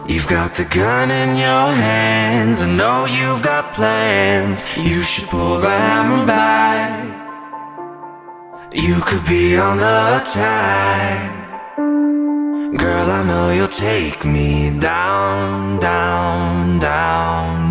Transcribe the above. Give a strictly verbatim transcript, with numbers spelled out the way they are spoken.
You've got the gun in your hands, I know you've got plans. You should pull the hammer back. You could be on the attack. Girl, I know you'll take me down, down, down.